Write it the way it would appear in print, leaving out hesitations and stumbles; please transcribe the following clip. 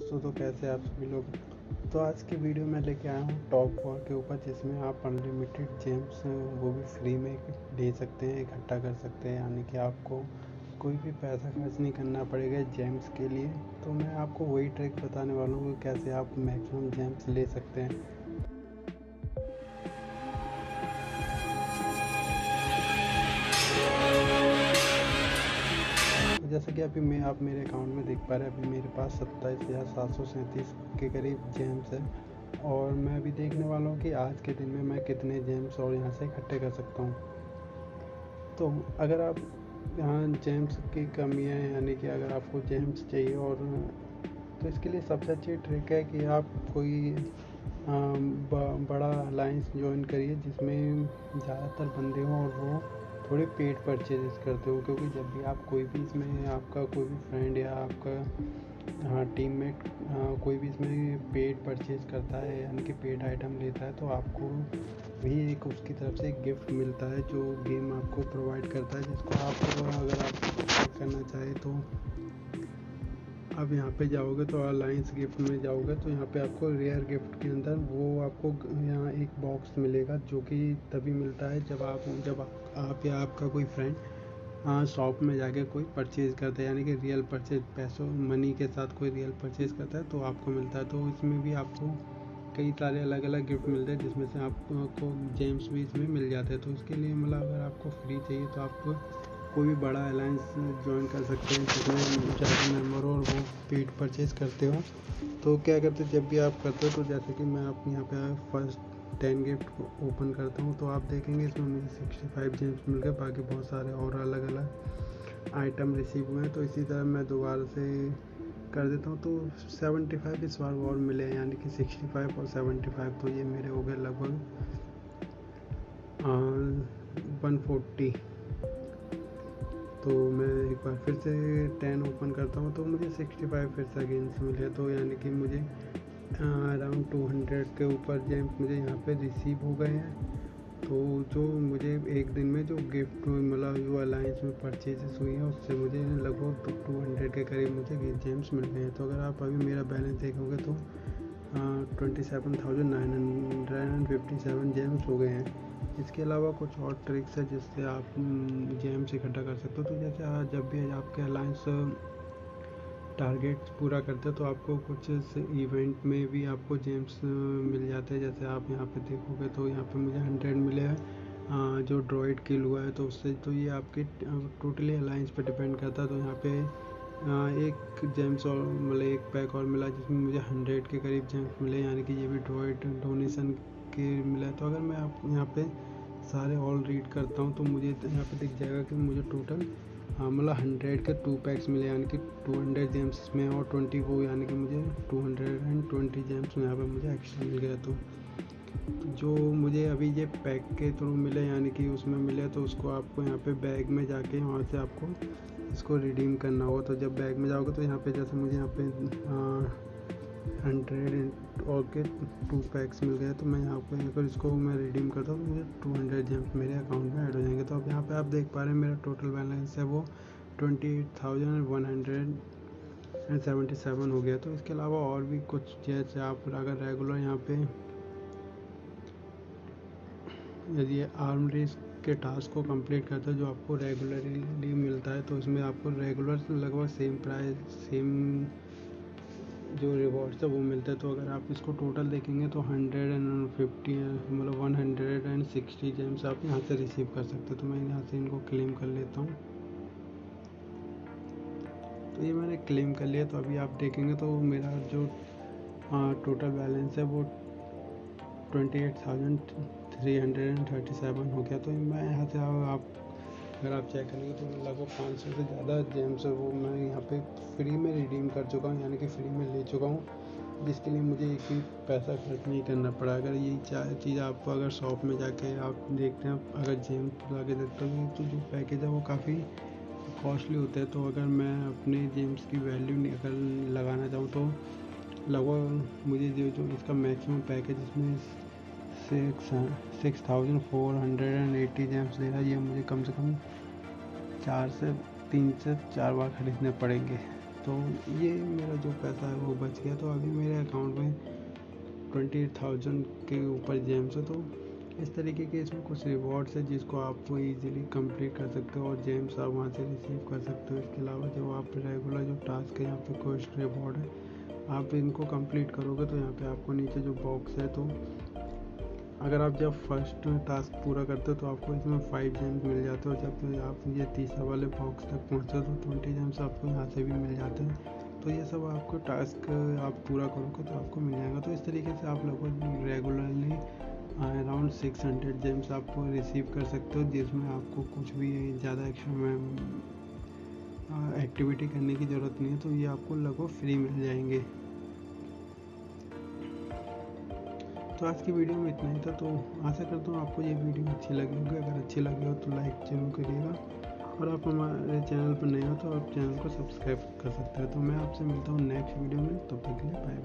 दोस्तों, तो कैसे आप सभी लोग। तो आज की वीडियो में लेके आया हूँ टॉप 4 के ऊपर, जिसमें आप अनलिमिटेड जेम्स वो भी फ्री में ले सकते हैं, इकट्ठा कर सकते हैं। यानी कि आपको कोई भी पैसा खर्च नहीं करना पड़ेगा जेम्स के लिए। तो मैं आपको वही ट्रिक बताने वाला हूँ कि कैसे आप मैक्सिमम जेम्स ले सकते हैं। तो जैसा कि अभी आप मेरे अकाउंट में देख पा रहे हैं, अभी मेरे पास 27,737 के करीब जेम्स है। और मैं अभी देखने वाला हूँ कि आज के दिन में मैं कितने जेम्स और यहाँ से इकट्ठे कर सकता हूँ। तो अगर आप यहाँ जेम्स की कमी है, यानी कि अगर आपको जेम्स चाहिए, और तो इसके लिए सबसे अच्छी ट्रिक है कि आप कोई बड़ा अलाइंस ज्वाइन करिए जिसमें ज़्यादातर बंदे हों और वो थोड़े पेड परचेजेस करते हो। क्योंकि जब भी आप कोई भी इसमें आपका कोई भी फ्रेंड या आपका टीममेट कोई भी इसमें पेड परचेज करता है, यानी कि पेड आइटम लेता है, तो आपको भी एक उसकी तरफ से एक गिफ्ट मिलता है जो गेम आपको प्रोवाइड करता है, जिसको आप अगर आप करना चाहें तो आप यहाँ पे जाओगे तो अलायंस गिफ्ट में जाओगे तो यहाँ पे आपको रेयर गिफ्ट के अंदर वो आपको यहाँ एक बॉक्स मिलेगा, जो कि तभी मिलता है जब आप या आपका कोई फ्रेंड शॉप में जाके कोई परचेज़ करता है, यानी कि रियल परचेज पैसों मनी के साथ कोई रियल परचेज़ करता है तो आपको मिलता है। तो इसमें भी आपको कई सारे अलग अलग गिफ्ट मिलते हैं, जिसमें से आपको जेम्स भी इसमें मिल जाते हैं। तो इसके लिए मतलब अगर आपको फ्री चाहिए तो आप कोई भी बड़ा अलायंस ज्वाइन कर सकते हैं जिसमें ज़्यादा मेंबर हो और वो पेड परचेज करते हो। तो क्या करते जब भी आप करते हो, तो जैसे कि मैं आप यहाँ पे फर्स्ट 10 गिफ्ट ओपन करता हूँ, तो आप देखेंगे इसमें मुझे 65 जेम्स मिल गए। बाकी बहुत सारे और अलग अलग आइटम रिसीव हुए हैं। तो इसी तरह मैं दोबारा से कर देता हूँ, तो 75 इस बार और मिले हैं, यानी कि 65 और 75, तो ये मेरे हो गए लगभग 140। तो मैं एक बार फिर से 10 ओपन करता हूँ, तो मुझे 65 फिर से अगेन से मिले। तो यानी कि मुझे अराउंड 200 के ऊपर जेम्स मुझे यहाँ पे रिसीव हो गए हैं। तो जो मुझे एक दिन में जो गिफ्ट मतलब जो अलायंस में परचेजेस हुई हैं, उससे मुझे लगभग 200 के करीब मुझे जेम्स मिल गए हैं। तो अगर आप अभी मेरा बैलेंस देखोगे तो 27,957 जेम्स हो गए हैं। इसके अलावा कुछ और ट्रिक्स है जिससे आप जेम्स इकट्ठा कर सकते हो। तो जैसे जब भी आपके अलायंस टारगेट पूरा करते हो तो आपको कुछ इवेंट में भी आपको जेम्स मिल जाते हैं। जैसे आप यहाँ पे देखोगे तो यहाँ पे मुझे 100 मिले हैं जो ड्रॉइड किल हुआ है, तो उससे तो ये आपके टोटली अलायंस पे डिपेंड करता है। तो यहाँ पे एक जेम्स और मतलब एक पैक और मिला जिसमें मुझे 100 के करीब जेम्स मिले, यानी कि ये भी ड्रॉइड डोनेशन के मिला। तो अगर मैं आप यहाँ पे सारे ऑल रीड करता हूँ तो मुझे यहाँ पे दिख जाएगा कि मुझे टोटल मतलब 100 के 2 पैक्स मिले, यानी कि 200 जेम्स में और 20 वो, यानी कि मुझे 220 जेम्स यहाँ पे मुझे एक्स्ट्रा मिल गया। तो जो मुझे अभी ये पैक के थ्रू मिले, यानी कि उसमें मिले, तो उसको आपको यहाँ पे बैग में जाके वहाँ से आपको इसको रिडीम करना होगा। तो जब बैग में जाओगे तो यहाँ पे जैसे मुझे यहाँ पे 100 और के 2 पैक्स मिल गए, तो मैं यहाँ पे अगर इसको मैं रिडीम करता हूँ तो मुझे 200 जेम्स मेरे अकाउंट में ऐड हो जाएंगे। तो अब यहाँ पे आप देख पा रहे हैं मेरा टोटल बैलेंस है वो 28,177 हो गया। तो इसके अलावा और भी कुछ, जैसे आप अगर रेगुलर यहाँ पे यदि आर्म रेस के टास्क को कंप्लीट करते हो जो आपको रेगुलरली मिलता है, तो इसमें आपको रेगुलर लगभग सेम प्राइस सेम जो रिवॉर्ड्स है वो मिलता है। तो अगर आप इसको टोटल देखेंगे तो 150 मतलब 160 जेम्स आप यहाँ से रिसीव कर सकते हो। तो मैं यहाँ से इनको क्लेम कर लेता हूँ। तो ये मैंने क्लेम कर लिया। तो अभी आप देखेंगे तो मेरा जो टोटल बैलेंस है वो 28,337 हो गया। तो मैं यहाँ से आप अगर आप चेक करेंगे तो लगभग 500 से ज़्यादा जेम्स है वो मैं यहाँ पे फ्री में रिडीम कर चुका हूँ, यानी कि फ्री में ले चुका हूँ, जिसके लिए मुझे एक भी पैसा खर्च नहीं करना पड़ा। अगर यही चीज़ आप अगर शॉप में जाके आप देखते हैं, अगर जेम्स ला के देखते हो तो जो पैकेज है वो काफ़ी कॉस्टली होता है। तो अगर मैं अपने जेम्स की वैल्यू अगर लगाना चाहूँ तो लगभग मुझे जो इसका मैक्सिमम पैकेज इसमें 6,480 जेम्स दे रहा है। ये मुझे कम से कम 3 से 4 बार खरीदने पड़ेंगे। तो ये मेरा जो पैसा है वो बच गया। तो अभी मेरे अकाउंट में 20,000 के ऊपर जेम्स है। तो इस तरीके के इसमें कुछ रिवॉर्ड्स है जिसको आप इजीली कंप्लीट कर सकते हो और जेम्स आप वहाँ से रिसीव कर सकते हो। इसके अलावा जो आप रेगुलर जो टास्क है यहाँ पे क्वेस्ट रिवॉर्ड है, आप इनको कंप्लीट करोगे तो यहाँ पे आपको नीचे जो बॉक्स है, तो अगर आप जब फर्स्ट टास्क पूरा करते हो तो आपको इसमें 5 जेम्स मिल जाते हो। जब आप ये तीसरा वाले बॉक्स तक पहुँचते हो तो 20 जेम्स आपको यहाँ से भी मिल जाते हैं। तो ये सब आपको टास्क आप पूरा करोगे तो आपको मिल जाएगा। तो इस तरीके से आप लगभग रेगुलरली अराउंड 600 जेम्स आप रिसीव कर सकते हो, जिसमें आपको कुछ भी ज़्यादा एक्स्ट्रा में एक्टिविटी करने की ज़रूरत नहीं है। तो ये आपको लगभग फ्री मिल जाएंगे। तो आज की वीडियो में इतना ही था। तो आशा करता हूँ आपको ये वीडियो अच्छी लगी होगी। अगर अच्छी लगी हो तो लाइक जरूर करिएगा और आप हमारे चैनल पर नए हो तो आप चैनल को सब्सक्राइब कर सकते हैं। तो मैं आपसे मिलता हूँ नेक्स्ट वीडियो में, तब तक के लिए बाय।